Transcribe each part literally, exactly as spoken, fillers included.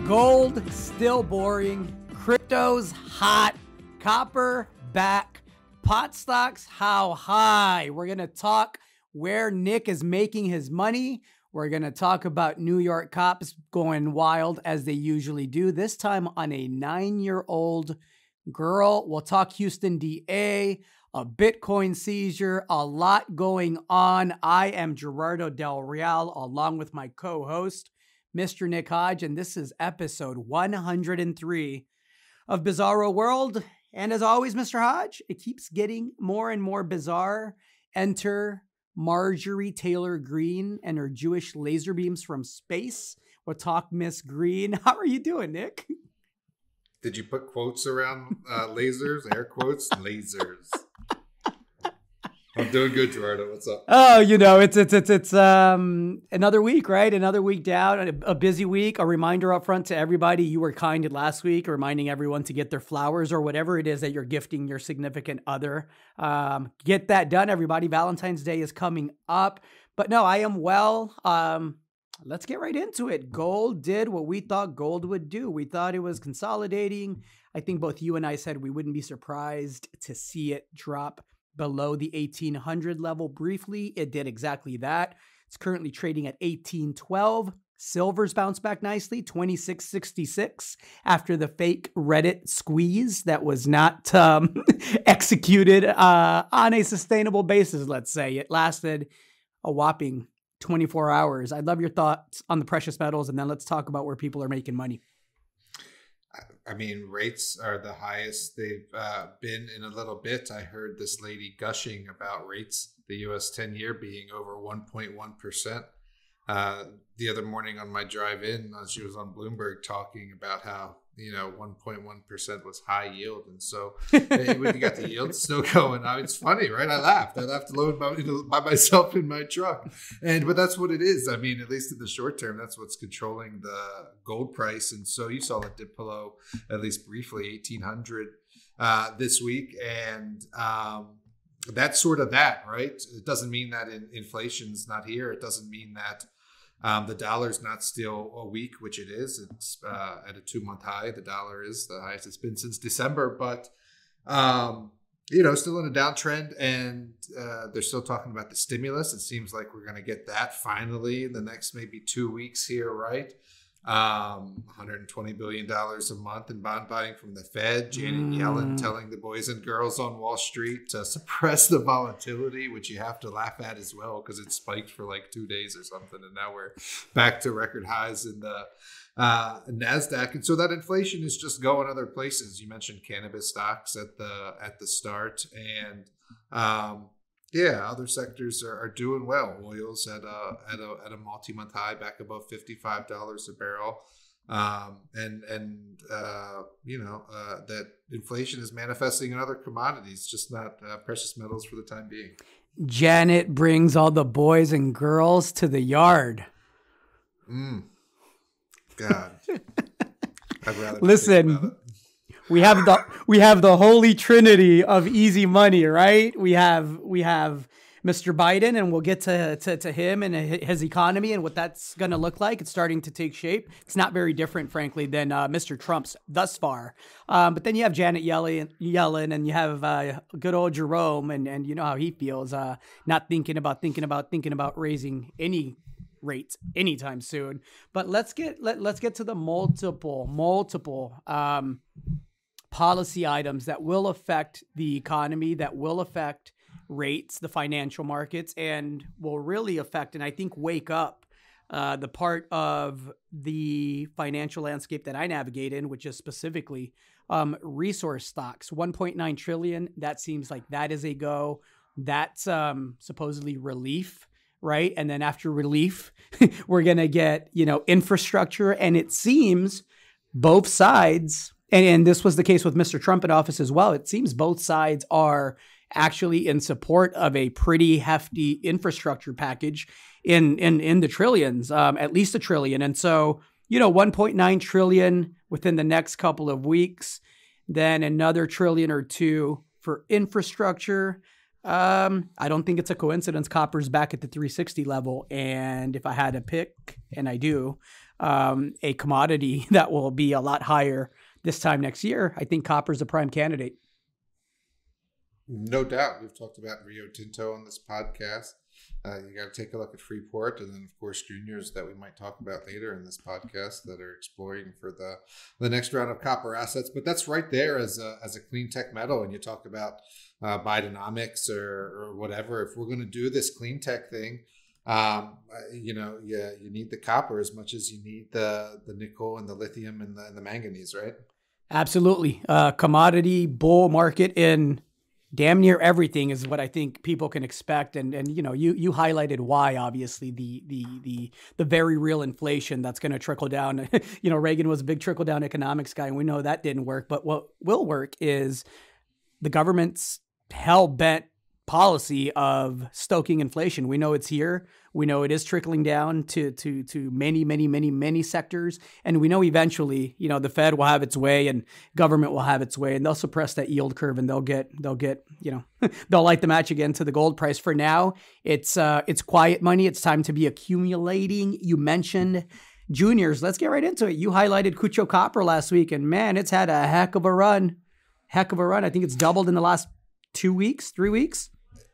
Gold, still boring. Crypto's hot. Copper, back. Pot stocks, how high? We're going to talk where Nick is making his money. We're going to talk about New York cops going wild as they usually do, this time on a nine-year-old girl. We'll talk Houston D A, a Bitcoin seizure, a lot going on. I am Gerardo Del Real, along with my co-host, Mister Nick Hodge, and this is episode one hundred three of Bizarro World. And as always, Mister Hodge, it keeps getting more and more bizarre. Enter Marjorie Taylor Greene and her Jewish laser beams from space. We'll talk Miss Green. How are you doing, Nick? Did you put quotes around uh, lasers, air quotes, lasers? I'm doing good, Gerardo. What's up? Oh, you know, it's it's it's it's um another week, right? Another week down, a, a busy week. A reminder up front to everybody: you were kind last week, reminding everyone to get their flowers or whatever it is that you're gifting your significant other. Um, get that done, everybody. Valentine's Day is coming up, but no, I am well. Um, let's get right into it. Gold did what we thought gold would do. We thought it was consolidating. I think both you and I said we wouldn't be surprised to see it drop below the eighteen hundred level briefly. It did exactly that. It's currently trading at eighteen twelve. Silver's bounced back nicely, twenty-six sixty-six, after the fake Reddit squeeze that was not um, executed uh, on a sustainable basis, let's say. It lasted a whopping twenty-four hours. I'd love your thoughts on the precious metals, and then let's talk about where people are making money. I mean, rates are the highest they've uh, been in a little bit. I heard this lady gushing about rates, the U S ten-year being over one point one percent. Uh, the other morning on my drive in, uh, she was on Bloomberg talking about how, you know, one point one percent was high yield. And so when you got the yield still going, I mean, it's funny, right? I laughed. I laughed alone by, you know, by myself in my truck. And but that's what it is. I mean, at least in the short term, that's what's controlling the gold price. And so you saw it dip below, at least briefly, eighteen hundred uh, this week. And um, that's sort of that, right? It doesn't mean that in, inflation's not here. It doesn't mean that Um, the dollar's not still a weak, which it is. It's uh, at a two-month high. The dollar is the highest it's been since December, but um, you know, still in a downtrend. And uh, they're still talking about the stimulus. It seems like we're going to get that finally in the next maybe two weeks here, right? Um, one hundred twenty billion dollars a month in bond buying from the Fed. Janet mm. Yellen telling the boys and girls on Wall Street to suppress the volatility, which you have to laugh at as well because it spiked for like two days or something. And now we're back to record highs in the uh, NASDAQ. And so that inflation is just going other places. You mentioned cannabis stocks at the at the start. And um, yeah, other sectors are, are doing well. Oil's at a at a at a multi-month high, back above fifty-five dollars a barrel, um, and and uh, you know uh, that inflation is manifesting in other commodities, just not uh, precious metals for the time being. Janet brings all the boys and girls to the yard. Mm. God, I'd rather listen. We have the we have the Holy Trinity of easy money, right? We have we have Mister Biden, and we'll get to, to, to him and his economy and what that's going to look like. It's starting to take shape. It's not very different, frankly, than uh, Mister Trump's thus far. Um, but then you have Janet Yellen, Yellen and you have uh, good old Jerome, and, and you know how he feels, uh, not thinking about thinking about thinking about raising any rates anytime soon. But let's get let, let's get to the multiple multiple. Um, policy items that will affect the economy, that will affect rates, the financial markets, and will really affect, and I think wake up uh, the part of the financial landscape that I navigate in, which is specifically um, resource stocks. one point nine trillion, that seems like that is a go. That's um, supposedly relief, right? And then after relief, we're going to get, you know, infrastructure, and it seems both sides, And, and this was the case with Mister Trump in office as well. It seems both sides are actually in support of a pretty hefty infrastructure package in in, in the trillions, um, at least a trillion. And so, you know, one point nine trillion within the next couple of weeks, then another trillion or two for infrastructure. Um, I don't think it's a coincidence. Copper's back at the three sixty level, and if I had to pick, and I do, um, a commodity that will be a lot higher this time next year, I think copper's a prime candidate. No doubt. We've talked about Rio Tinto on this podcast. Uh, you got to take a look at Freeport, and then of course juniors that we might talk about later in this podcast that are exploring for the the next round of copper assets. But that's right there as a as a clean tech metal. And you talk about uh, Bidenomics or or whatever. If we're going to do this clean tech thing, um, you know, yeah, you need the copper as much as you need the the nickel and the lithium and the, and the manganese, right? Absolutely, uh, commodity bull market in damn near everything is what I think people can expect. And, and, you know, you, you highlighted why, obviously the, the, the, the very real inflation that's going to trickle down. You know, Reagan was a big trickle down economics guy, and we know that didn't work, but what will work is the government's hell bent policy of stoking inflation. We know it's here. We know it is trickling down to, to, to many, many, many, many sectors. And we know eventually, you know, the Fed will have its way and government will have its way, and they'll suppress that yield curve, and they'll get, they'll get, you know, they'll light the match again to the gold price. For now, it's, uh, it's quiet money. It's time to be accumulating. You mentioned juniors. Let's get right into it. You highlighted Cucho Copper last week, and man, it's had a heck of a run, heck of a run. I think it's doubled in the last two weeks, three weeks.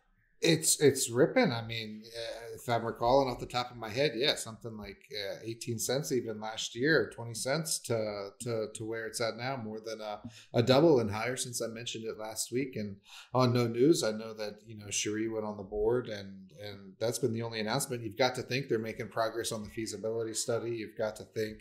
It's it's ripping. I mean, uh, if I'm recalling off the top of my head, yeah, something like uh, eighteen cents even last year, twenty cents to to to where it's at now, more than a, a double and higher since I mentioned it last week. And on No News, I know that, you know, Cherie went on the board, and and that's been the only announcement. You've got to think they're making progress on the feasibility study. You've got to think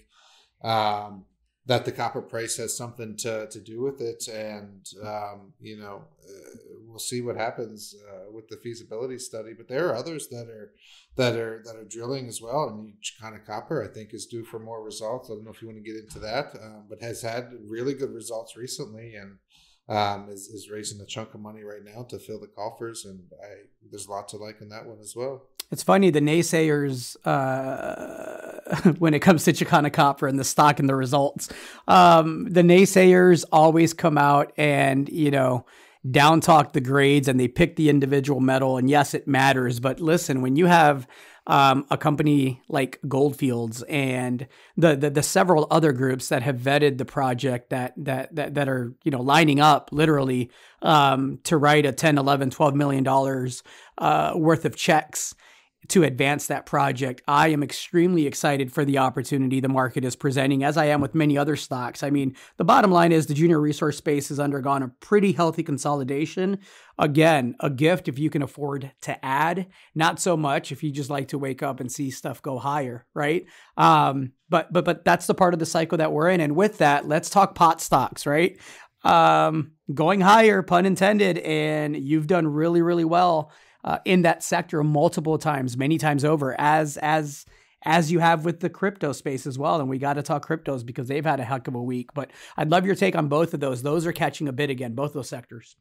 um, that the copper price has something to, to do with it. And, um, you know, uh, we'll see what happens uh, with the feasibility study. But there are others that are that are that are drilling as well. And Chicana Copper, I think, is due for more results. I don't know if you want to get into that, um, but has had really good results recently, and um, is, is raising a chunk of money right now to fill the coffers. And I, there's a lot to like in that one as well. It's funny, the naysayers, uh, when it comes to Chicana Copper and the stock and the results, um, the naysayers always come out and, you know, down talk the grades, and they pick the individual metal. And yes, it matters. But listen, when you have um, a company like Goldfields and the, the the several other groups that have vetted the project that that that that are, you know, lining up literally um, to write a ten, eleven, twelve million dollars uh, worth of checks to advance that project, I am extremely excited for the opportunity the market is presenting, as I am with many other stocks. I mean, the bottom line is the junior resource space has undergone a pretty healthy consolidation. Again, a gift if you can afford to add, not so much if you just like to wake up and see stuff go higher, right? Um, but but but that's the part of the cycle that we're in. And with that, let's talk pot stocks, right? Um, going higher, pun intended, and you've done really, really well Uh, in that sector multiple times, many times over, as as as you have with the crypto space as well. And we got to talk cryptos because they've had a heck of a week. But I'd love your take on both of those. Those are catching a bid again, both those sectors.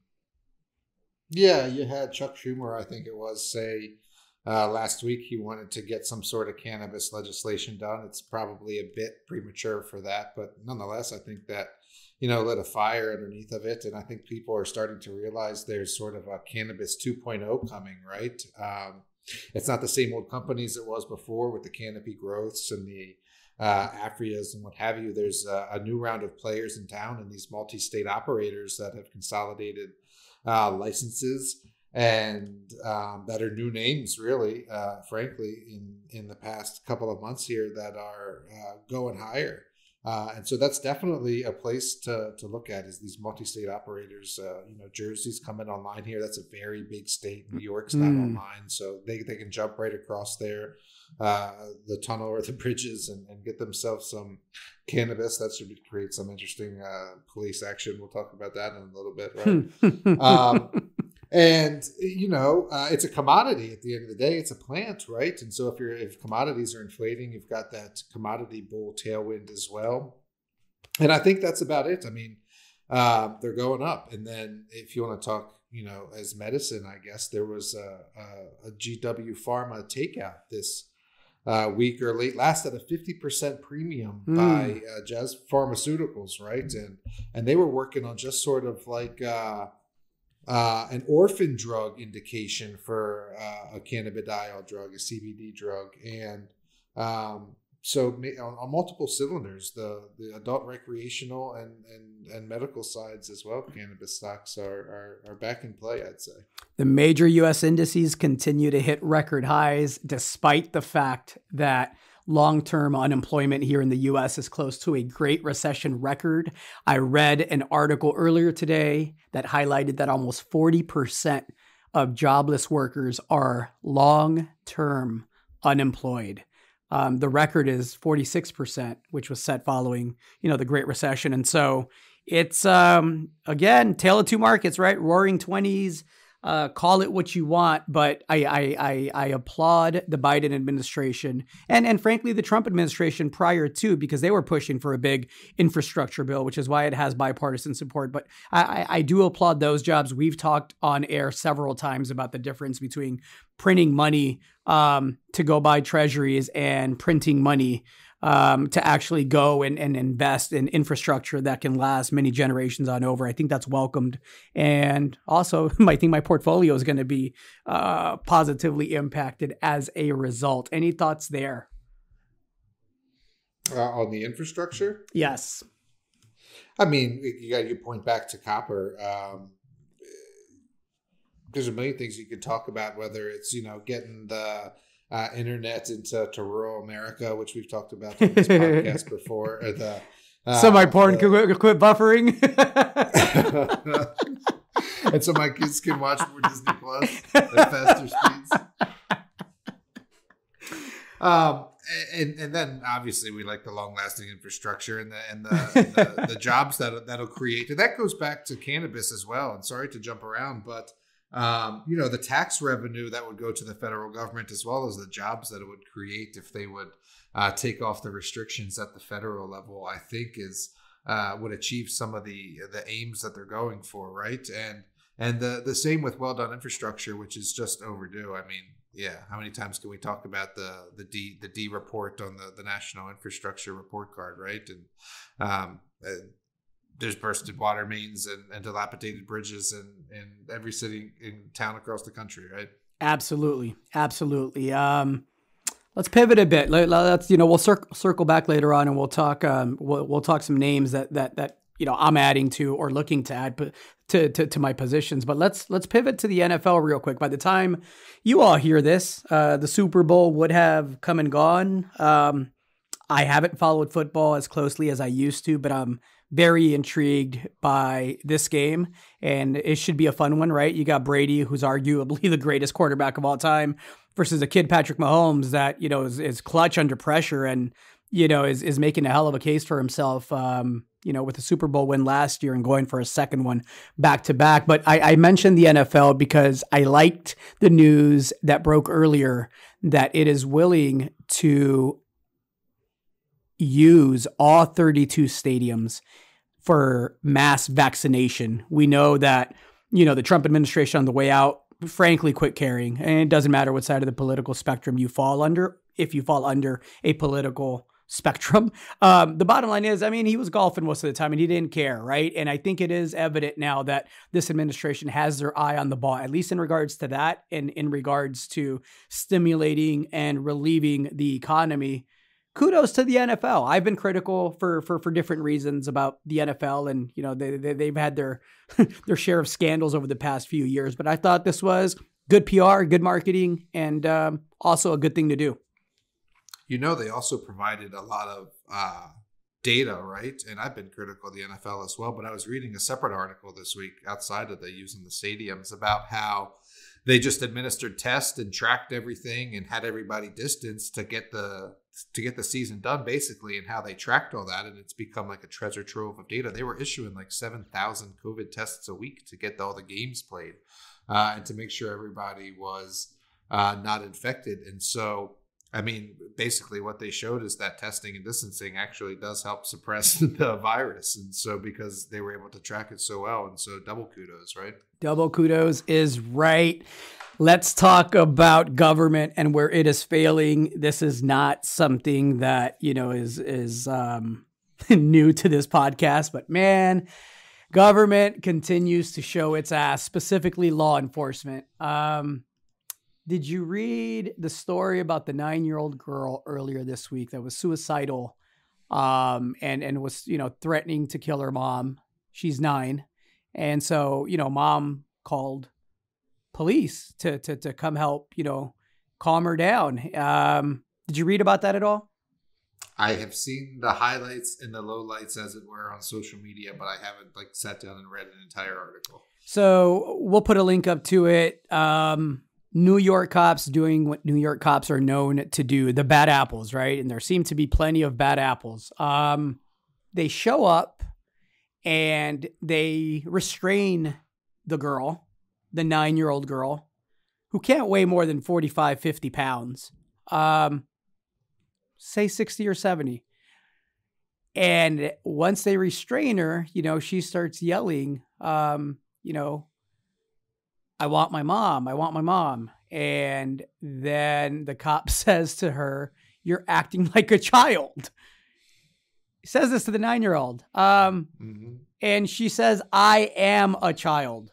Yeah, you had Chuck Schumer, I think it was, say uh, last week he wanted to get some sort of cannabis legislation done. It's probably a bit premature for that, but nonetheless, I think that, you know, lit a fire underneath of it. And I think people are starting to realize there's sort of a cannabis two point oh coming, right? Um, it's not the same old companies it was before with the canopy growths and the uh, Afrias and what have you. There's a, a new round of players in town, and these multi-state operators that have consolidated uh, licenses and um, that are new names, really, uh, frankly, in, in the past couple of months here that are uh, going higher. Uh, and so that's definitely a place to, to look at, is these multi-state operators. Uh, you know, Jersey's coming online here. That's a very big state. New York's not mm. online. So they, they can jump right across there, uh, the tunnel or the bridges, and, and get themselves some cannabis. That should create some interesting uh, police action. We'll talk about that in a little bit, right? um, and, you know, uh, it's a commodity at the end of the day. It's a plant, right? And so if you're if commodities are inflating, you've got that commodity bull tailwind as well. And I think that's about it. I mean, uh, they're going up. And then if you want to talk, you know, as medicine, I guess there was a, a, a G W Pharma takeout this uh, week or late last at a fifty percent premium mm. by uh, Jazz Pharmaceuticals, right? And and they were working on just sort of like... Uh, uh, an orphan drug indication for uh, a cannabidiol drug, a C B D drug, and um, so on, on multiple cylinders, the, the adult recreational and, and, and medical sides as well, cannabis stocks are, are, are back in play, I'd say. The major U S indices continue to hit record highs, despite the fact that long-term unemployment here in the U S is close to a Great Recession record. I read an article earlier today that highlighted that almost forty percent of jobless workers are long-term unemployed. Um, the record is forty-six percent, which was set following, you know, the Great Recession. And so it's, um, again, tale of two markets, right? Roaring twenties, uh, call it what you want. But I, I, I, I applaud the Biden administration and, and frankly, the Trump administration prior to, because they were pushing for a big infrastructure bill, which is why it has bipartisan support. But I, I, I do applaud those jobs. We've talked on air several times about the difference between printing money um, to go buy treasuries and printing money um, to actually go and, and invest in infrastructure that can last many generations on over. I think that's welcomed. And also, I think my portfolio is going to be uh, positively impacted as a result. Any thoughts there? Uh, on the infrastructure? Yes. I mean, you got to point back to copper. Um, there's a million things you could talk about, whether it's, you know, getting the uh, internet into to rural America, which we've talked about on this podcast before. Or the uh, so my porn the, could quit buffering. And so my kids can watch more Disney Plus at faster speeds. Um, and and then obviously we like the long-lasting infrastructure and the and the, the, the jobs that that'll create. And that goes back to cannabis as well. And sorry to jump around, but um, you know, the tax revenue that would go to the federal government, as well as the jobs that it would create if they would uh, take off the restrictions at the federal level, I think is uh, would achieve some of the the aims that they're going for, right? And and the the same with well done infrastructure, which is just overdue. I mean, yeah, how many times can we talk about the the D the D report on the the National Infrastructure Report Card, right? And um, uh, there's bursted water mains and, and dilapidated bridges in, in every city in town across the country, right? Absolutely, absolutely. Um, let's pivot a bit. Let, let's you know we'll cir- circle back later on, and we'll talk um, we'll we'll talk some names that that that you know I'm adding to or looking to add to to to my positions. But let's let's pivot to the N F L real quick. By the time you all hear this, uh, the Super Bowl would have come and gone. Um, I haven't followed football as closely as I used to, but I'm very intrigued by this game, and it should be a fun one, right? You got Brady, who's arguably the greatest quarterback of all time, versus a kid, Patrick Mahomes, that, you know, is, is clutch under pressure and, you know, is, is making a hell of a case for himself, um, you know, with the Super Bowl win last year and going for a second one back to back. But I, I mentioned the N F L because I liked the news that broke earlier that it is willing to use all thirty-two stadiums for mass vaccination. We know that, you know, the Trump administration on the way out, frankly, quit caring. And it doesn't matter what side of the political spectrum you fall under, if you fall under a political spectrum. Um, the bottom line is, I mean, he was golfing most of the time and he didn't care, right? And I think it is evident now that this administration has their eye on the ball, at least in regards to that and in regards to stimulating and relieving the economy. Kudos to the N F L. I've been critical for for for different reasons about the N F L, and you know they, they they've had their their share of scandals over the past few years. But I thought this was good P R, good marketing, and um, also a good thing to do. You know, they also provided a lot of uh, data, right? And I've been critical of the N F L as well. But I was reading a separate article this week outside of the using the stadiums about how they just administered tests and tracked everything and had everybody distanced to get the to get the season done, basically, and how they tracked all that. And it's become like a treasure trove of data. They were issuing like seven thousand COVID tests a week to get all the games played uh, and to make sure everybody was uh, not infected. And so, I mean, basically what they showed is that testing and distancing actually does help suppress the virus. And so because they were able to track it so well. And so double kudos, right? Double kudos is right. Let's talk about government and where it is failing. This is not something that, you know, is is um, new to this podcast, but man, Government continues to show its ass, specifically law enforcement. Um, did you read the story about the nine-year-old girl earlier this week that was suicidal, um, and and was you know threatening to kill her mom? She's nine, and so you know, mom called police to to to come help, you know, calm her down. Um, did you read about that at all? I have seen the highlights and the lowlights, as it were, on social media, but I haven't like sat down and read an entire article. So we'll put a link up to it. Um, New York cops doing what New York cops are known to do, the bad apples, right? And there seem to be plenty of bad apples. Um, they show up and they restrain the girl, the nine-year-old girl, who can't weigh more than forty-five, fifty pounds. Um, say sixty or seventy. And once they restrain her, you know, she starts yelling, um, you know, I want my mom. I want my mom. And then the cop says to her, you're acting like a child. He says this to the nine-year-old. Um, mm-hmm. And she says, I am a child.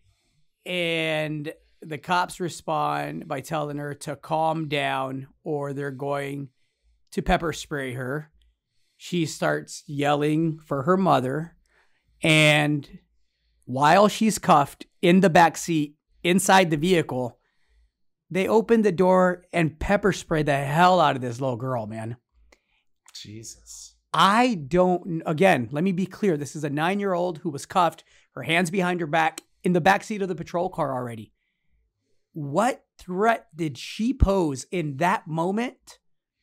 And the cops respond by telling her to calm down or they're going to pepper spray her. She starts yelling for her mother. And while she's cuffed in the back seat inside the vehicle, they open the door and pepper spray the hell out of this little girl, man. Jesus. I don't, again, let me be clear. This is a nine-year-old who was cuffed, her hands behind her back, in the backseat of the patrol car already. What threat did she pose in that moment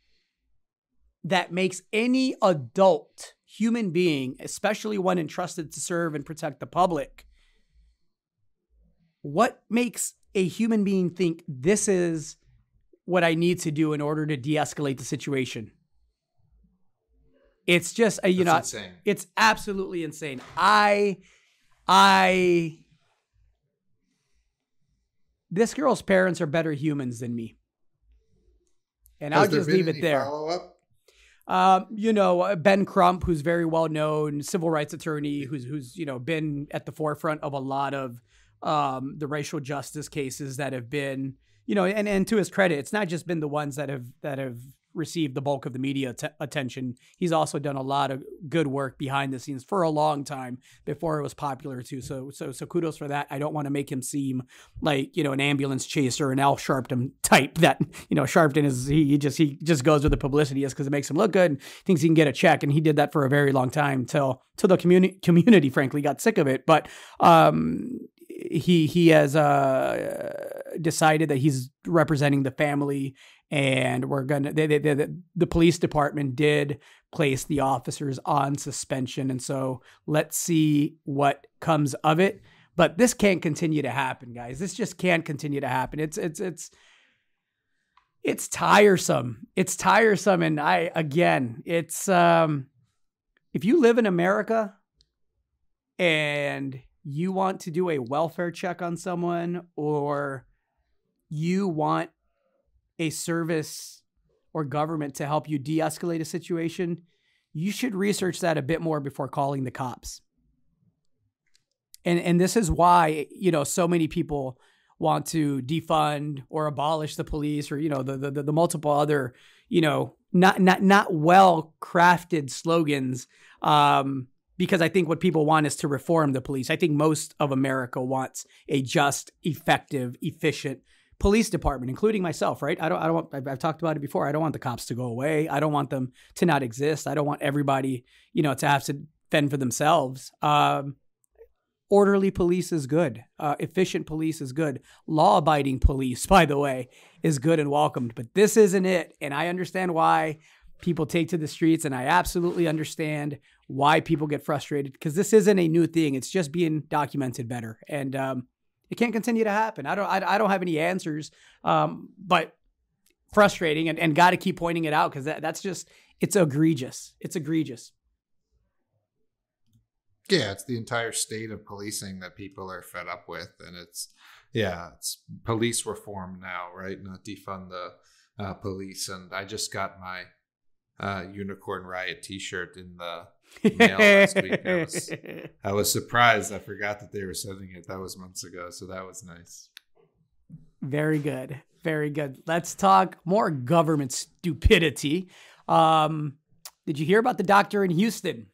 that makes any adult human being, especially one entrusted to serve and protect the public, what makes a human being think this is what I need to do in order to de-escalate the situation? It's just, a, you That's know, insane. It's absolutely insane. I, I, this girl's parents are better humans than me. And Has I'll just leave it there. Follow-up? Um, you know, Ben Crump, who's very well known, civil rights attorney, who's, who's, you know, been at the forefront of a lot of, um, the racial justice cases that have been, you know, and, and to his credit, it's not just been the ones that have, that have received the bulk of the media t- attention. He's also done a lot of good work behind the scenes for a long time before it was popular too. So, so, so kudos for that. I don't want to make him seem like, you know, an ambulance chaser, an Al Sharpton type that, you know, Sharpton is, he, he just, he just goes with the publicity just because it makes him look good and thinks he can get a check. And he did that for a very long time till, till the community community, frankly, got sick of it. But, um, he, he has, uh, decided that he's representing the family. And we're going to, they, they, they, the police department did place the officers on suspension. And so let's see what comes of it. But this can't continue to happen, guys. This just can't continue to happen. It's, it's, it's, it's tiresome. It's tiresome. And I, again, it's, um, if you live in America and you want to do a welfare check on someone, or you want a service or government to help you de-escalate a situation, you should research that a bit more before calling the cops. And and this is why, you know, so many people want to defund or abolish the police, or, you know, the the, the multiple other, you know, not not not well crafted slogans. Um, because I think what people want is to reform the police. I think most of America wants a just, effective, efficient police department, including myself, right? I don't, I don't want, I've, I've talked about it before. I don't want the cops to go away. I don't want them to not exist. I don't want everybody, you know, to have to fend for themselves. Um, orderly police is good. Uh, efficient police is good. Law-abiding police, by the way, is good and welcomed, but this isn't it. And I understand why people take to the streets, and I absolutely understand why people get frustrated, because this isn't a new thing. It's just being documented better. And, um, it can't continue to happen. I don't. I, I don't have any answers, um, but frustrating, and, and got to keep pointing it out because that, that's just, it's egregious. It's egregious. Yeah, it's the entire state of policing that people are fed up with, and it's yeah, it's police reform now, right? Not defund the uh, police. And I just got my uh, Unicorn Riot T-shirt in the mail last week. I was, I was surprised. I forgot that they were sending it. That was months ago, so that was nice. Very good. Very good. Let's talk more government stupidity. Um, did you hear about the doctor in Houston?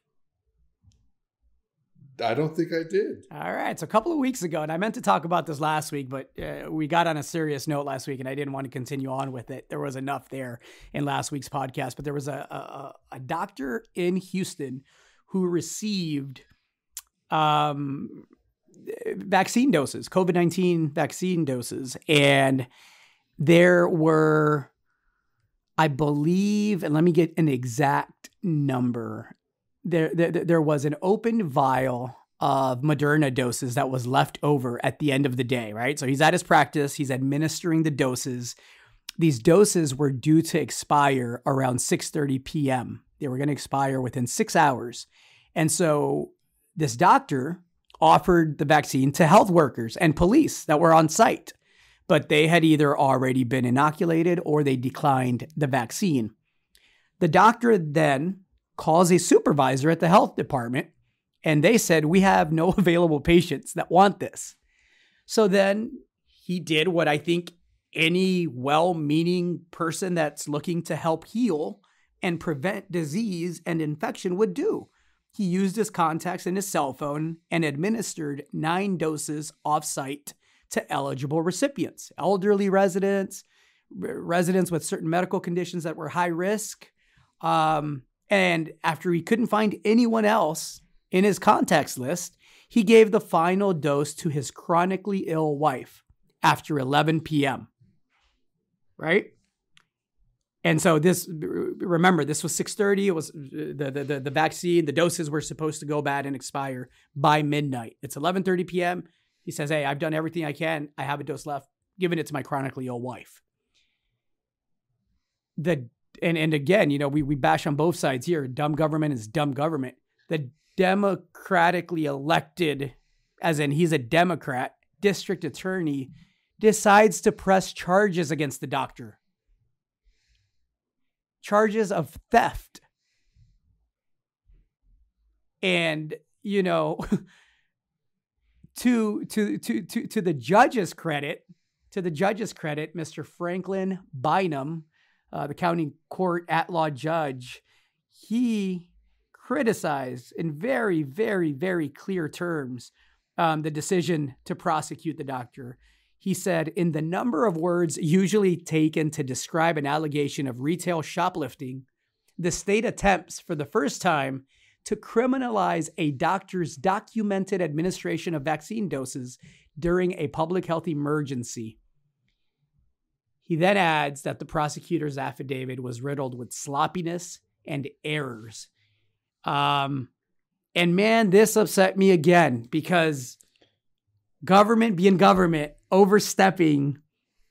I don't think I did. All right. So a couple of weeks ago, and I meant to talk about this last week, but uh, we got on a serious note last week and I didn't want to continue on with it. There was enough there in last week's podcast, but there was a, a, a doctor in Houston who received um, vaccine doses, COVID nineteen vaccine doses. And there were, I believe, and let me get an exact number. There, there, there was an open vial of Moderna doses that was left over at the end of the day, right? So he's at his practice. He's administering the doses. These doses were due to expire around six thirty p.m. They were going to expire within six hours. And so this doctor offered the vaccine to health workers and police that were on site, but they had either already been inoculated or they declined the vaccine. The doctor then calls a supervisor at the health department, and they said, we have no available patients that want this. So then he did what I think any well-meaning person that's looking to help heal and prevent disease and infection would do. He used his contacts in his cell phone and administered nine doses off-site to eligible recipients, elderly residents, residents with certain medical conditions that were high risk, um, and after he couldn't find anyone else in his contacts list, he gave the final dose to his chronically ill wife after eleven p.m. Right? And so this, remember, this was six thirty. It was the, the, the, the vaccine, the doses were supposed to go bad and expire by midnight. It's eleven thirty p.m. He says, hey, I've done everything I can. I have a dose left, giving it to my chronically ill wife. The And and again, you know, we, we bash on both sides here. Dumb government is dumb government. The democratically elected, as in he's a Democrat, district attorney, decides to press charges against the doctor. Charges of theft. And, you know, to, to, to, to, to the judge's credit, to the judge's credit, Mister Franklin Bynum, Uh, the county court at-law judge, he criticized in very, very, very clear terms um, the decision to prosecute the doctor. He said, in the number of words usually taken to describe an allegation of retail shoplifting, the state attempts for the first time to criminalize a doctor's documented administration of vaccine doses during a public health emergency. He then adds that the prosecutor's affidavit was riddled with sloppiness and errors. Um, and man, this upset me again because government being government, overstepping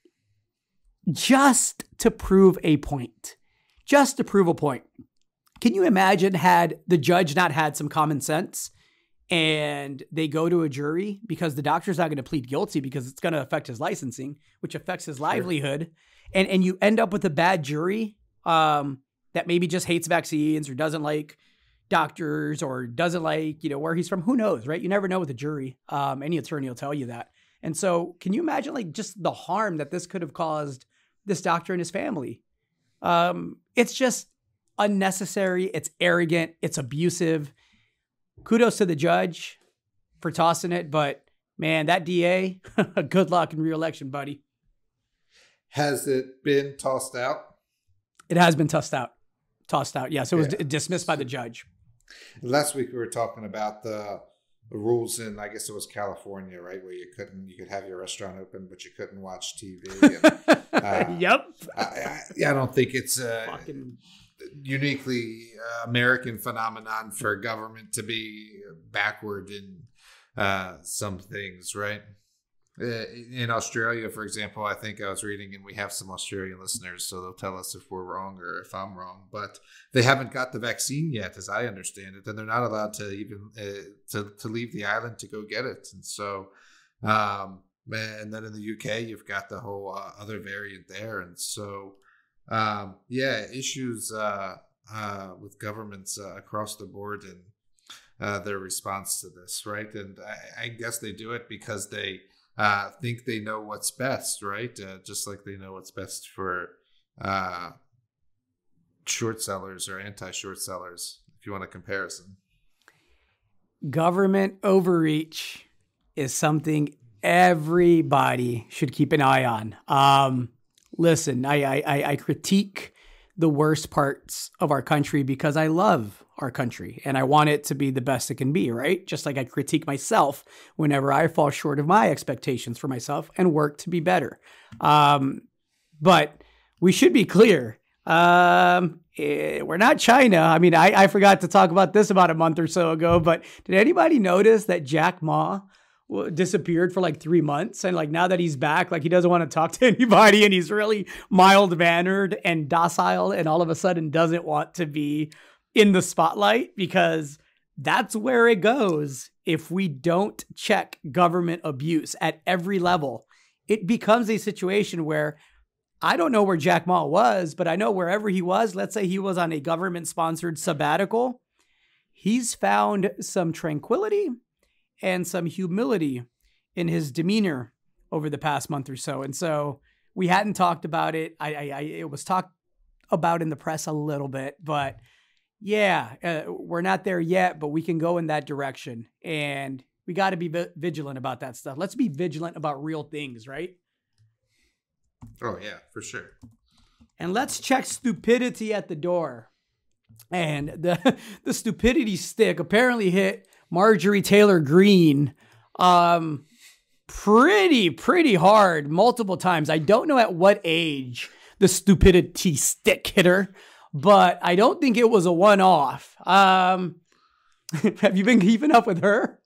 just to prove a point, just to prove a point. Can you imagine had the judge not had some common sense and they go to a jury because the doctor's not going to plead guilty because it's going to affect his licensing, which affects his livelihood. Sure. And, and you end up with a bad jury um, that maybe just hates vaccines or doesn't like doctors or doesn't like, you know, where he's from. Who knows, right? You never know with a jury. Um, any attorney will tell you that. And so can you imagine like just the harm that this could have caused this doctor and his family? Um, it's just unnecessary. It's arrogant. It's abusive. Kudos to the judge for tossing it, but man, that D A, good luck in re-election, buddy. Has it been tossed out? It has been tossed out. Tossed out, yes. It was yeah. d- dismissed by the judge. Last week we were talking about the, the rules in, I guess it was California, right, where you couldn't, you could have your restaurant open, but you couldn't watch T V. And, uh, yep. I, I, yeah, I don't think it's a Fucking uniquely uh, American phenomenon for government to be backward in uh, some things, right? Uh, in Australia, for example, I think I was reading, and we have some Australian listeners, so they'll tell us if we're wrong or if I'm wrong, but they haven't got the vaccine yet, as I understand it, and they're not allowed to even uh, to, to leave the island to go get it. And so, um, and then in the U K, you've got the whole uh, other variant there. And so, um, yeah, issues uh, uh, with governments uh, across the board and uh, their response to this, right? And I, I guess they do it because they uh, think they know what's best, right? Uh, just like they know what's best for uh, short sellers or anti-short sellers, if you want a comparison. Government overreach is something everybody should keep an eye on. Um, listen, I, I, I critique the worst parts of our country because I love our country and I want it to be the best it can be, right? Just like I critique myself whenever I fall short of my expectations for myself and work to be better. Um, but we should be clear. Um, eh, we're not China. I mean, I, I forgot to talk about this about a month or so ago, but did anybody notice that Jack Ma disappeared for like three months? And like now that he's back, like he doesn't want to talk to anybody and he's really mild mannered and docile and all of a sudden doesn't want to be in the spotlight, because that's where it goes. If we don't check government abuse at every level, it becomes a situation where I don't know where Jack Ma was, but I know wherever he was, let's say he was on a government-sponsored sabbatical, he's found some tranquility and some humility in his demeanor over the past month or so. And so we hadn't talked about it. I, I, I it was talked about in the press a little bit, but yeah, uh, we're not there yet, but we can go in that direction. And we got to be vi- vigilant about that stuff. Let's be vigilant about real things, right? Oh, yeah, for sure. And let's check stupidity at the door. And the the stupidity stick apparently hit Marjorie Taylor Greene um, pretty, pretty hard multiple times. I don't know at what age the stupidity stick hit her, but I don't think it was a one-off. Um, have you been keeping up with her?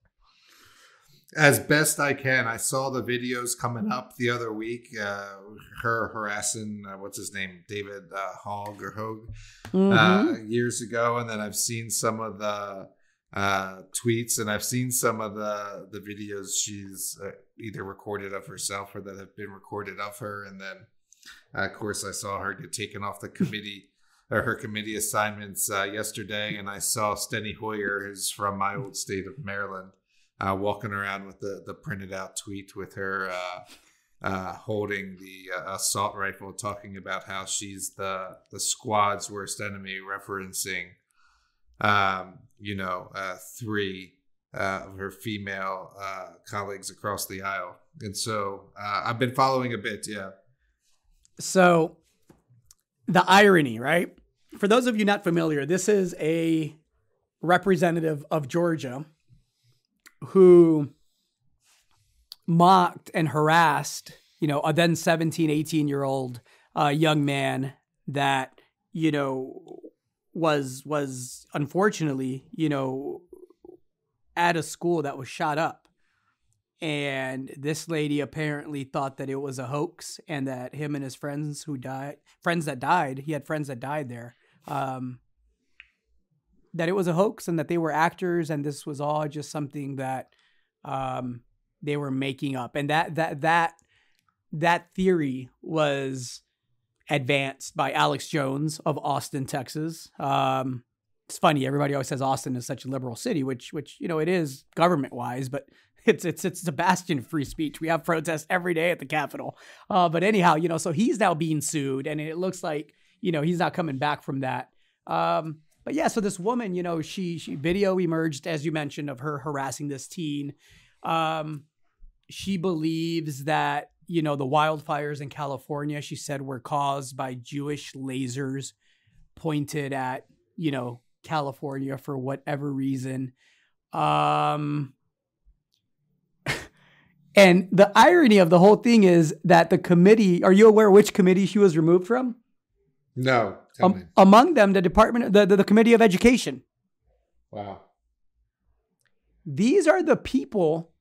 As best I can. I saw the videos coming up the other week. Uh, her harassing, uh, what's his name, David uh, Hogg or Hogue, mm-hmm. uh, years ago, and then I've seen some of the uh, tweets, and I've seen some of the the videos she's uh, either recorded of herself or that have been recorded of her, and then uh, of course I saw her get taken off the committee or her committee assignments uh, yesterday, and I saw Steny Hoyer, who's from my old state of Maryland. Uh, walking around with the, the printed out tweet with her uh, uh, holding the uh, assault rifle, talking about how she's the the squad's worst enemy, referencing, um, you know, uh, three uh, of her female uh, colleagues across the aisle. And so uh, I've been following a bit, yeah. So the irony, right? For those of you not familiar, this is a representative of Georgia who mocked and harassed, you know, a then seventeen, eighteen year old uh, young man that, you know, was, was unfortunately, you know, at a school that was shot up. And this lady apparently thought that it was a hoax and that him and his friends who died, friends that died, he had friends that died there, um, that it was a hoax and that they were actors and this was all just something that um, they were making up. And that that that that theory was advanced by Alex Jones of Austin, Texas. Um, it's funny, everybody always says Austin is such a liberal city, which which you know it is government wise, but it's it's it's a bastion of free speech. We have protests every day at the Capitol. Uh, but anyhow, you know, so he's now being sued, and it looks like you know he's not coming back from that. Um, But yeah, so this woman, you know, she, she video emerged, as you mentioned, of her harassing this teen. Um, she believes that, you know, the wildfires in California, she said, were caused by Jewish lasers pointed at, you know, California for whatever reason. Um, and the irony of the whole thing is that the committee, are you aware which committee she was removed from? No. Um, among them, the Department, the, the, the Committee of Education. Wow. These are the people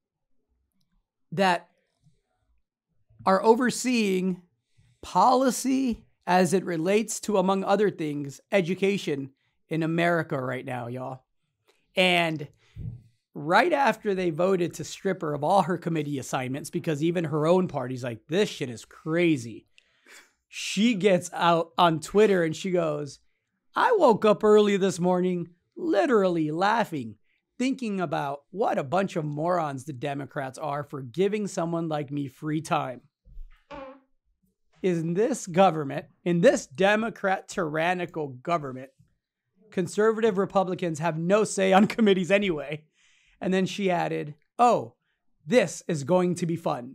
that are overseeing policy as it relates to, among other things, education in America right now, y'all. And right after they voted to strip her of all her committee assignments, because even her own party's like, this shit is crazy. She gets out on Twitter and she goes, I woke up early this morning, literally laughing, thinking about what a bunch of morons the Democrats are for giving someone like me free time. In this government, in this Democrat tyrannical government, conservative Republicans have no say on committees anyway. And then she added, oh, this is going to be fun.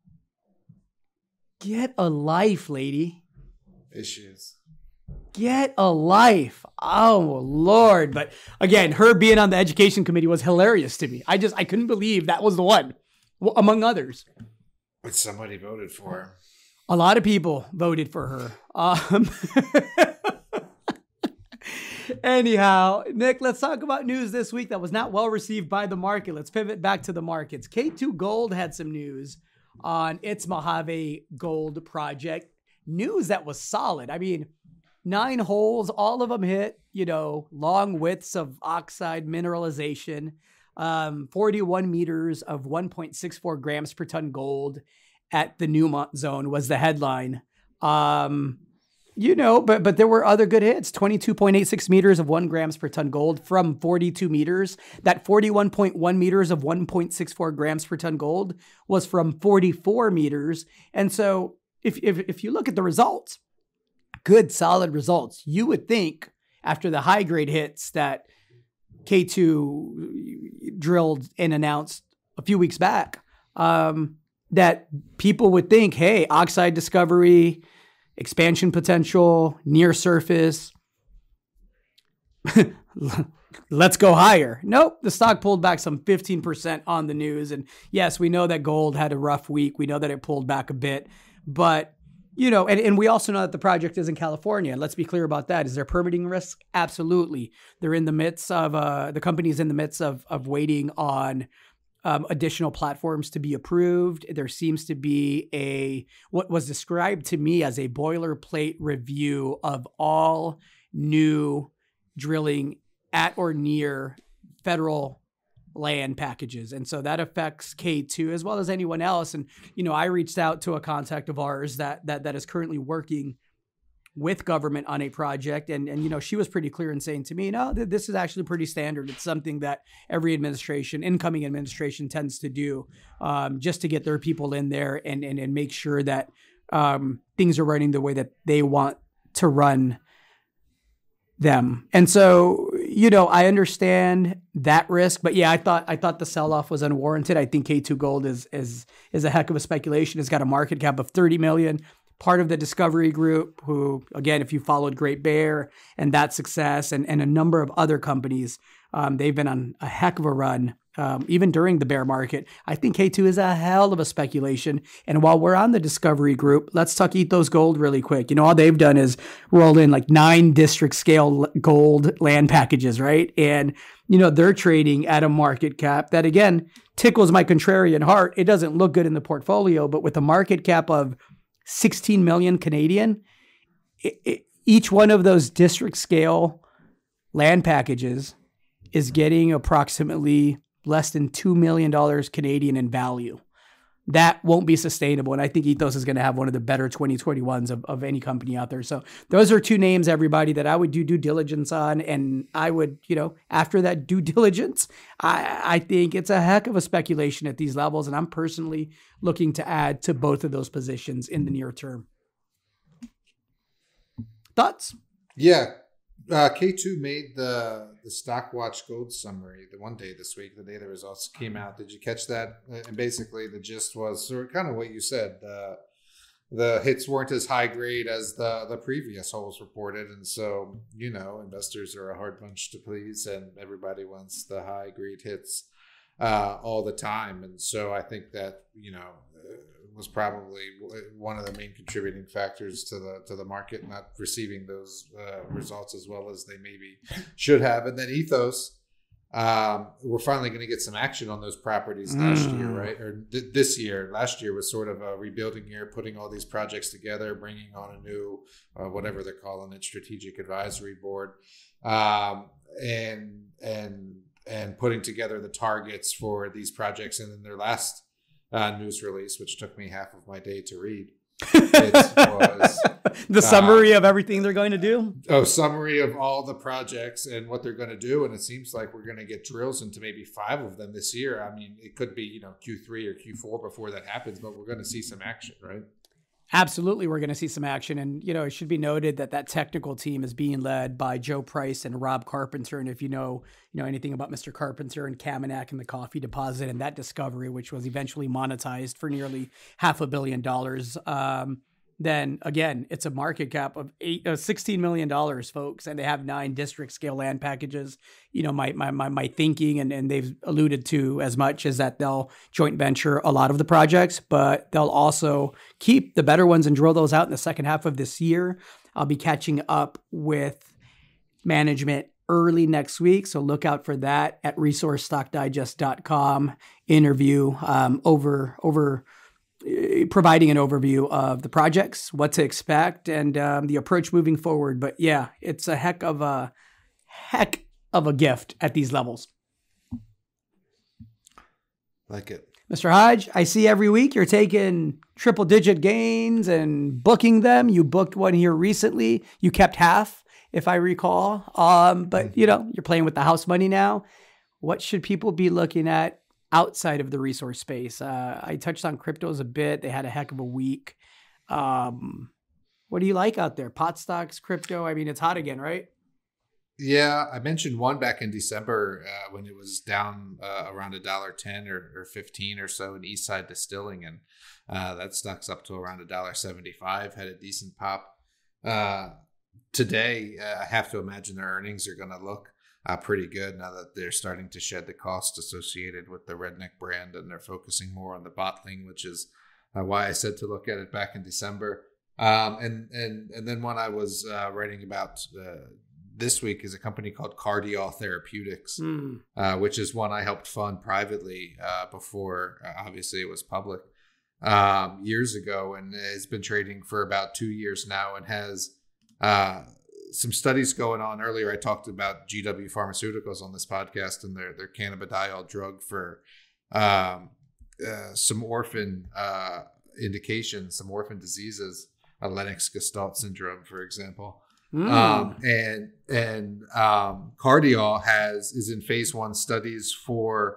Get a life, lady. Issues. Get a life. Oh, Lord. But again, her being on the education committee was hilarious to me. I just, I couldn't believe that was the one, among others. But somebody voted for her. A lot of people voted for her. Um, anyhow, Nick, let's talk about news this week that was not well received by the market. Let's pivot back to the markets. K two Gold had some news on its Mojave Gold project. News that was solid. I mean, nine holes, all of them hit, you know, long widths of oxide mineralization, um, forty-one meters of one point six four grams per ton gold at the Newmont zone was the headline. Um, you know, but but there were other good hits. twenty-two point eight six meters of one grams per ton gold from forty-two meters. That forty-one point one meters of one point six four grams per ton gold was from forty-four meters. And so if if if you look at the results, good, solid results. You would think after the high grade hits that K two drilled and announced a few weeks back, um, that people would think, hey, oxide discovery, expansion potential, near surface, let's go higher. Nope, the stock pulled back some fifteen percent on the news. And yes, we know that gold had a rough week. We know that it pulled back a bit. But, you know, and, and we also know that the project is in California. And let's be clear about that. Is there permitting risk? Absolutely. They're in the midst of, uh, the company's in the midst of, of waiting on um, additional platforms to be approved. There seems to be a, what was described to me as a boilerplate review of all new drilling at or near federal land packages. And so that affects K two as well as anyone else. And, you know, I reached out to a contact of ours that, that, that is currently working with government on a project. And, and, you know, she was pretty clear in saying to me, no, th- this is actually pretty standard. It's something that every administration, incoming administration tends to do, um, just to get their people in there and, and, and make sure that, um, things are running the way that they want to run them. And so, you know, I understand that risk, but yeah, I thought I thought the sell-off was unwarranted. I think K two Gold is is is a heck of a speculation. It's got a market cap of thirty million. Part of the Discovery Group, who, again, if you followed Great Bear and that success and, and a number of other companies, um, they've been on a heck of a run, um, even during the bear market. I think K two is a hell of a speculation. And while we're on the Discovery Group, let's talk Ethos Gold really quick. You know, all they've done is roll in like nine district scale gold land packages, right? And, you know, they're trading at a market cap that, again, tickles my contrarian heart. It doesn't look good in the portfolio, but with a market cap of sixteen million Canadian, it, it, each one of those district scale land packages is getting approximately less than two million dollars Canadian in value. That won't be sustainable. And I think Ethos is going to have one of the better twenty twenty-ones of, of any company out there. So those are two names, everybody, that I would do due diligence on. And I would, you know, after that due diligence, I, I think it's a heck of a speculation at these levels. And I'm personally looking to add to both of those positions in the near term. Thoughts? Yeah. Uh, K two made the the Stockwatch Gold summary the one day this week, the day the results came out. Did you catch that? And basically the gist was sort of kind of what you said. Uh, the hits weren't as high grade as the, the previous holes reported. And so, you know, investors are a hard bunch to please and everybody wants the high grade hits uh, all the time. And so I think that, you know, uh, was probably one of the main contributing factors to the to the market not receiving those uh, results as well as they maybe should have. And then Ethos, um, we're finally going to get some action on those properties last mm. year, right? Or th- this year. Last year was sort of a rebuilding year, putting all these projects together, bringing on a new, uh, whatever they're calling it, strategic advisory board, um, and and and putting together the targets for these projects. And then their last Uh, news release, which took me half of my day to read. It was The summary uh, of everything they're going to do? Oh, summary of all the projects and what they're going to do. And it seems like we're going to get drills into maybe five of them this year. I mean, it could be, you know, Q three or Q four before that happens, but we're going to see some action, right? Absolutely, we're going to see some action. And, you know, it should be noted that that technical team is being led by Joe Price and Rob Carpenter. And if you know, you know anything about Mister Carpenter and Kamenak and the coffee deposit and that discovery, which was eventually monetized for nearly half a billion dollars, um, then again, it's a market cap of eight, uh, sixteen million dollars, folks. And they have nine district scale land packages. You know, my, my, my, my thinking, and, and they've alluded to as much as that they'll joint venture a lot of the projects, but they'll also keep the better ones and drill those out in the second half of this year. I'll be catching up with management early next week. So look out for that at resource stock digest dot com interview, um, over, over, providing an overview of the projects, what to expect, and um, the approach moving forward. But yeah, it's a heck of a heck of a gift at these levels. Like it. Mister Hodge, I see every week you're taking triple digit gains and booking them. You booked one here recently. You kept half, if I recall. Um, but you know, you're playing with the house money now. What should people be looking at outside of the resource space? Uh, I touched on cryptos a bit. They had a heck of a week. Um, what do you like out there? Pot stocks, crypto? I mean, it's hot again, right? Yeah, I mentioned one back in December uh, when it was down uh, around a dollar ten or, or fifteen or so in Eastside Distilling, and uh, that stock's up to around a dollar seventy-five. Had a decent pop. Uh, today, uh, I have to imagine their earnings are going to look Uh, pretty good now that they're starting to shed the cost associated with the Redneck brand, and they're focusing more on the bottling, which is uh, why I said to look at it back in December. Um, and and and then one I was uh, writing about uh, this week is a company called Cardiol Therapeutics, mm. uh, which is one I helped fund privately uh, before uh, obviously it was public um, years ago, and has been trading for about two years now, and has uh, some studies going on. Earlier, I talked about G W Pharmaceuticals on this podcast and their their cannabidiol drug for um, uh, some orphan uh, indications, some orphan diseases, uh, Lennox-Gastaut syndrome, for example. Mm. Um, and and um, Cardiol has is in phase one studies for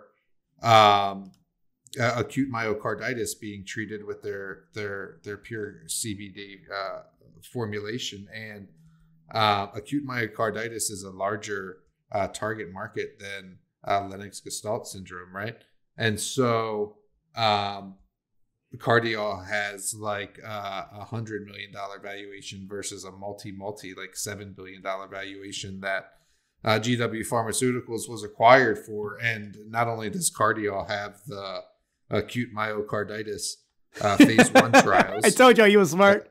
um, uh, acute myocarditis, being treated with their their their pure C B D uh, formulation. And Uh, acute myocarditis is a larger uh, target market than uh, Lennox-Gastaut syndrome, right? And so um, Cardiol has like uh, a hundred million dollar valuation versus a multi-multi like seven billion dollar valuation that uh, G W Pharmaceuticals was acquired for. And not only does Cardiol have the acute myocarditis uh, phase one trials, I told you he was smart.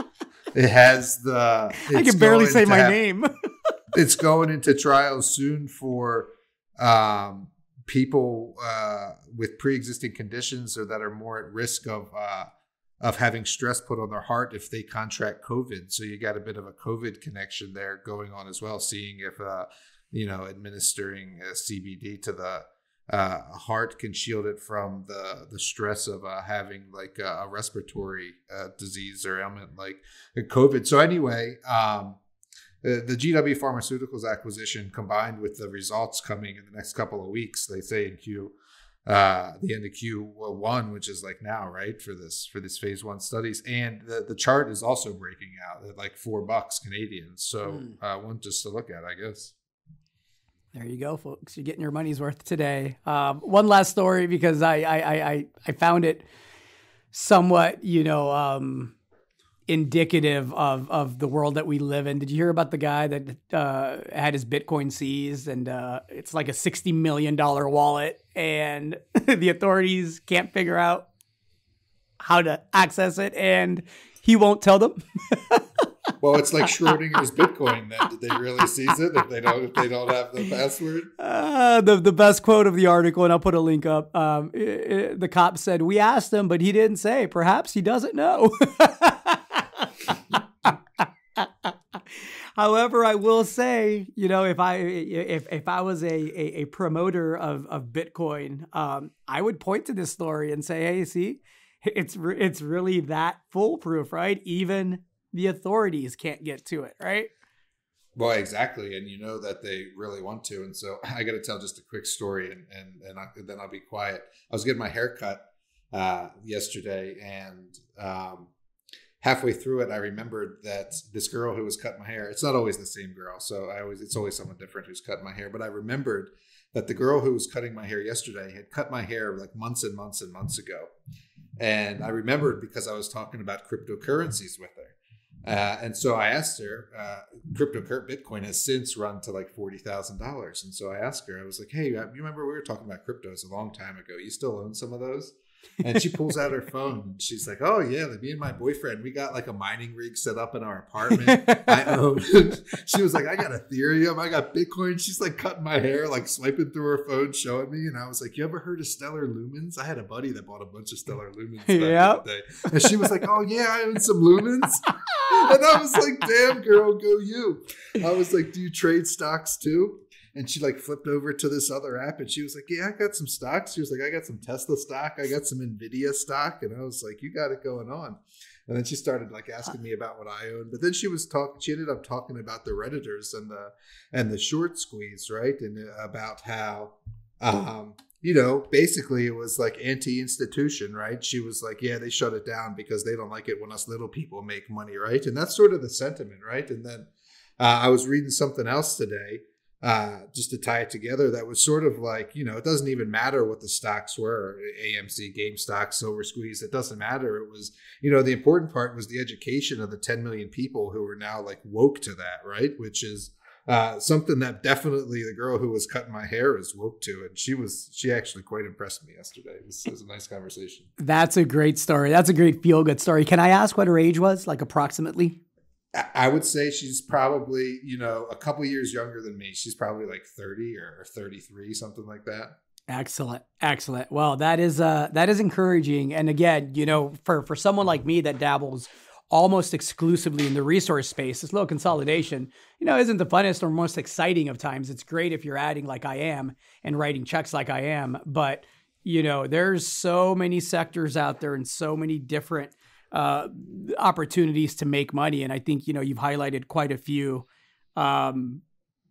It has the. I can barely say my have, name. It's going into trials soon for um, people uh, with pre-existing conditions or that are more at risk of uh, of having stress put on their heart if they contract COVID. So you got a bit of a COVID connection there going on as well. Seeing if uh, you know administering a C B D to the uh, heart can shield it from the the stress of uh, having like a, a respiratory uh, disease or ailment like COVID. So anyway, um, the, the G W Pharmaceuticals acquisition, combined with the results coming in the next couple of weeks, they say in Q, uh, the end of Q one, which is like now, right, for this for this phase one studies, and the, the chart is also breaking out at like four bucks Canadian. So mm. uh, one just to look at, I guess. There you go, folks. You're getting your money's worth today. Um, one last story, because I, I I I found it somewhat, you know, um, indicative of of the world that we live in. Did you hear about the guy that uh, had his Bitcoin seized, and uh, it's like a sixty million dollar wallet, and the authorities can't figure out how to access it, and he won't tell them. Well, it's like Schrodinger's Bitcoin. Then did they really seize it if they don't if they don't have the password? Uh, the the best quote of the article, and I'll put a link up. Um, it, it, the cop said, "We asked him, but he didn't say. Perhaps he doesn't know." However, I will say, you know, if I if if I was a a, a promoter of of Bitcoin, um, I would point to this story and say, "Hey, see, it's it's really that foolproof, right? Even the authorities can't get to it, right? Well, exactly. And you know that they really want to. And so I got to tell just a quick story and, and, and, I, then I'll be quiet. I was getting my hair cut uh, yesterday, and um, halfway through it, I remembered that this girl who was cutting my hair, it's not always the same girl. So I always, it's always someone different who's cutting my hair. But I remembered that the girl who was cutting my hair yesterday had cut my hair like months and months and months ago. And I remembered because I was talking about cryptocurrencies with her. Uh, and so I asked her, uh, crypto Bitcoin has since run to like forty thousand dollars. And so I asked her, I was like, hey, you remember we were talking about cryptos a long time ago. You still own some of those? And she pulls out her phone and she's like, oh yeah, like me and my boyfriend, we got like a mining rig set up in our apartment. I own. She was like, I got Ethereum, I got Bitcoin. She's like cutting my hair, like swiping through her phone, showing me. And I was like, you ever heard of Stellar Lumens? I had a buddy that bought a bunch of Stellar Lumens back yep. in the day. And she was like, oh yeah, I own some Lumens. And I was like, damn girl, go you. I was like, do you trade stocks too? And she like flipped over to this other app and she was like, yeah, I got some stocks. She was like, I got some Tesla stock. I got some Nvidia stock. And I was like, you got it going on. And then she started like asking me about what I own. But then she was talking, she ended up talking about the Redditors and the, and the short squeeze, right? And about how, um, you know, basically it was like anti-institution, right? She was like, yeah, they shut it down because they don't like it when us little people make money, right? And that's sort of the sentiment, right? And then uh, I was reading something else today, uh, just to tie it together, that was sort of like, you know, it doesn't even matter what the stocks were, A M C, GameStop, Silver Squeeze, it doesn't matter. It was, you know, the important part was the education of the ten million people who are now like woke to that, right? Which is uh, something that definitely the girl who was cutting my hair is woke to. And she was, she actually quite impressed me yesterday. It was, it was a nice conversation. That's a great story. That's a great feel-good story. Can I ask what her age was, like approximately? I would say she's probably, you know, a couple years younger than me. She's probably like thirty or thirty-three, something like that. Excellent. Excellent. Well, that is uh, that is encouraging. And again, you know, for, for someone like me that dabbles almost exclusively in the resource space, this little consolidation, you know, isn't the funnest or most exciting of times. It's great if you're adding like I am and writing checks like I am. But, you know, there's so many sectors out there and so many different uh, opportunities to make money. And I think, you know, you've highlighted quite a few um,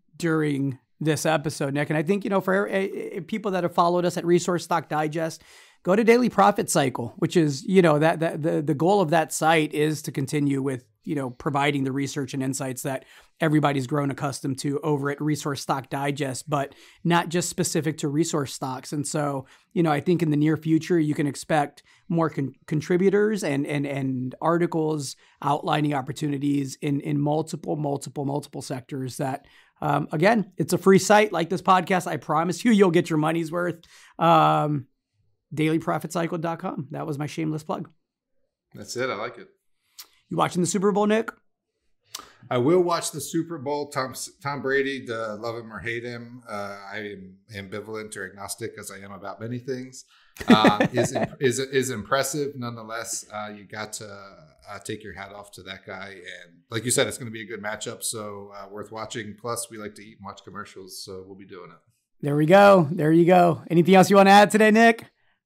during this episode, Nick. And I think, you know, for uh, people that have followed us at Resource Stock Digest, go to Daily Profit Cycle, which is, you know, that, that the, the goal of that site is to continue with, you know, providing the research and insights that everybody's grown accustomed to over at Resource Stock Digest, but not just specific to resource stocks. And so, you know, I think in the near future, you can expect more con- contributors and, and, and articles outlining opportunities in, in multiple, multiple, multiple sectors that, um, again, it's a free site like this podcast. I promise you, you'll get your money's worth. Um, daily profit cycle dot com. That was my shameless plug. That's it. I like it. You watching the Super Bowl, Nick? I will watch the Super Bowl. Tom Tom Brady, to love him or hate him, uh, I am ambivalent or agnostic, as I am about many things. Uh, is is is impressive nonetheless. Uh, you got to uh, take your hat off to that guy, and like you said, it's going to be a good matchup, so uh, worth watching. Plus, we like to eat and watch commercials, so we'll be doing it. There we go. There you go. Anything else you want to add today, Nick?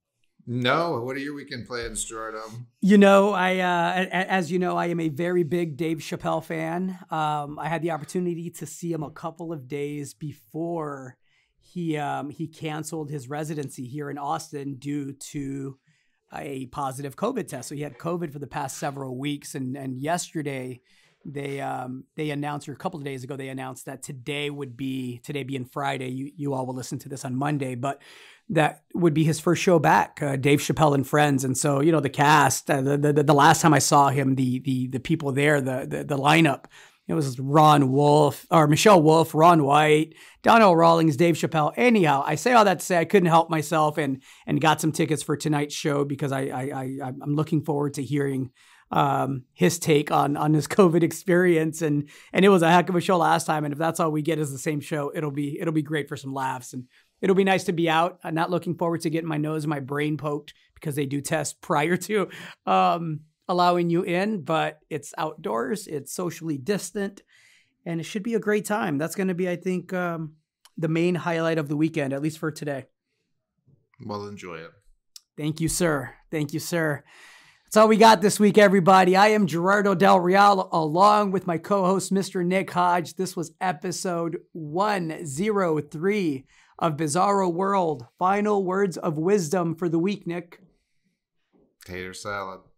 No. What are your weekend plans, Gerardo? You know, I, uh, as you know, I am a very big Dave Chappelle fan. Um, I had the opportunity to see him a couple of days before he, um, he canceled his residency here in Austin due to a positive COVID test. So he had COVID for the past several weeks. And, and yesterday they, um, they announced, or a couple of days ago, they announced that today would be, today being Friday, you, you all will listen to this on Monday, but that would be his first show back, uh, Dave Chappelle and Friends. And so, you know, the cast, uh, the, the the last time I saw him, the the the people there, the the, the lineup, it was Ron Wolf, or Michelle Wolf, Ron White, Donnell Rawlings, Dave Chappelle. Anyhow, I say all that to say I couldn't help myself and and got some tickets for tonight's show because I I, I I'm looking forward to hearing um, his take on on his COVID experience. And and it was a heck of a show last time. And if that's all we get is the same show, it'll be it'll be great for some laughs. And it'll be nice to be out. I'm not looking forward to getting my nose and my brain poked because they do test prior to um, allowing you in, but it's outdoors, it's socially distant, and it should be a great time. That's going to be, I think, um, the main highlight of the weekend, at least for today. Well, enjoy it. Thank you, sir. Thank you, sir. That's all we got this week, everybody. I am Gerardo Del Real, along with my co-host, Mister Nick Hodge. This was episode one oh three of Bizarro World. Final words of wisdom for the week, Nick. Tater salad.